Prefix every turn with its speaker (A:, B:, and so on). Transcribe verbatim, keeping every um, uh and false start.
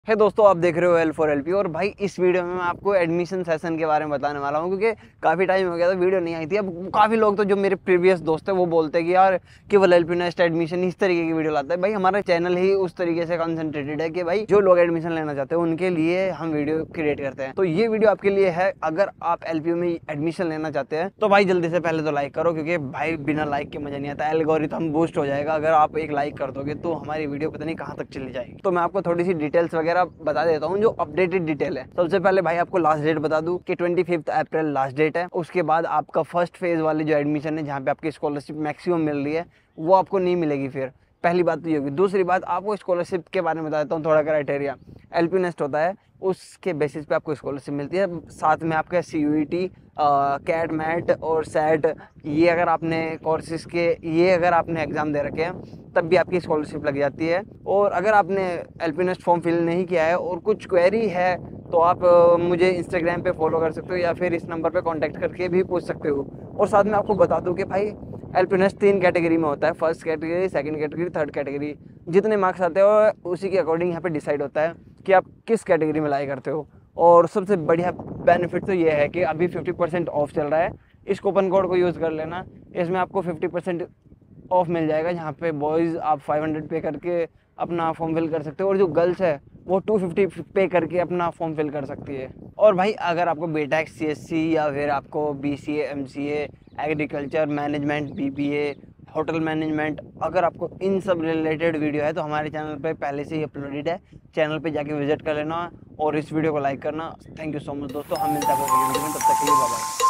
A: है दोस्तों, आप देख रहे हो एल फॉर एल पी। और भाई इस वीडियो में मैं आपको एडमिशन सेशन के बारे में बताने वाला हूँ, क्योंकि काफ़ी टाइम हो गया था वीडियो नहीं आई थी। अब काफ़ी लोग तो जो मेरे प्रीवियस दोस्त है वो बोलते हैं कि यार केवल एल पी नेस्ट एडमिशन इस तरीके की वीडियो लाता है। भाई हमारा चैनल ही उस तरीके से कंसंट्रेटेड है कि भाई जो लोग एडमिशन लेना चाहते हैं उनके लिए हम वीडियो क्रिएट करते हैं। तो ये वीडियो आपके लिए है। अगर आप एल पी में एडमिशन लेना चाहते हैं तो भाई जल्दी से पहले तो लाइक करो, क्योंकि भाई बिना लाइक के मजा नहीं आता। एल्गोरिथम बूस्ट हो जाएगा अगर आप एक लाइक कर दोगे तो हमारी वीडियो पता नहीं कहाँ तक चली जाएगी। तो मैं आपको थोड़ी सी डिटेल्स वगैरह बता देता हूँ जो अपडेटेड डिटेल है। सबसे पहले भाई आपको लास्ट डेट बता दूं कि पच्चीस अप्रैल लास्ट डेट है। उसके बाद आपका फर्स्ट फेज वाली जो एडमिशन है, जहाँ पे आपकी स्कॉलरशिप मैक्सिमम मिल रही है, वो आपको नहीं मिलेगी। फिर पहली बात तो ये होगी। दूसरी बात, आपको स्कॉलरशिप के बारे में बता देता हूँ थोड़ा क्राइटेरिया। एलपी नेस्ट होता है, उसके बेसिस पे आपको स्कॉलरशिप मिलती है। साथ में आपका C U E T, cat mat और सैट, ये अगर आपने कोर्सेज के ये अगर आपने एग्ज़ाम दे रखे हैं तब भी आपकी स्कॉलरशिप लग जाती है। और अगर आपने एलपी नेस्ट फॉर्म फिल नहीं किया है और कुछ क्वेरी है तो आप मुझे इंस्टाग्राम पे फॉलो कर सकते हो या फिर इस नंबर पे कांटेक्ट करके भी पूछ सकते हो। और साथ में आपको बता दूं कि भाई एलपी नेस्ट तीन कैटेगरी में होता है, first category, second category, third category. जितने मार्क्स आते हो उसी के अकॉर्डिंग यहाँ पे डिसाइड होता है कि आप किस कैटेगरी में लाई करते हो। और सबसे बढ़िया बेनिफिट तो ये है कि अभी फिफ्टी परसेंट ऑफ चल रहा है। इस कूपन कोड को यूज़ कर लेना, इसमें आपको फिफ्टी परसेंट ऑफ मिल जाएगा। जहाँ पे बॉयज़ आप फाइव हंड्रेड पे करके अपना फॉर्म फिल कर सकते हो और जो गर्ल्स है वो टू फिफ्टी पे करके अपना फॉर्म फिल कर सकती है। और भाई अगर आपको बीटेक, सीएससी या फिर आपको BCA, MCA, agriculture, management, BBA, hotel management, अगर आपको इन सब रिलेटेड वीडियो है तो हमारे चैनल पे पहले से ही अपलोडेड है। चैनल पे जाके विजिट कर लेना और इस वीडियो को लाइक करना। थैंक यू सो मच दोस्तों, हम मिलते हैं वीडियो में, तब तक के लिए बाय बाय।